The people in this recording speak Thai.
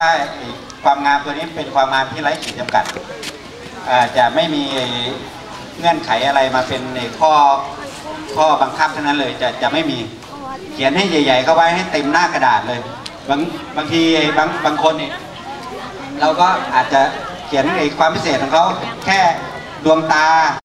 ความงามตัวนี้เป็นความงามที่ไร้ขีดจำกัดจะไม่มีเงื่อนไขอะไรมาเป็นข้อบังคับเท่านั้นเลยจะไม่มีเขียนให้ใหญ่ๆเข้าไว้ให้เต็มหน้ากระดาษเลยบางทีบางคนเนี่ยเราก็อาจจะเขียนความพิเศษของเขาแค่ดวงตา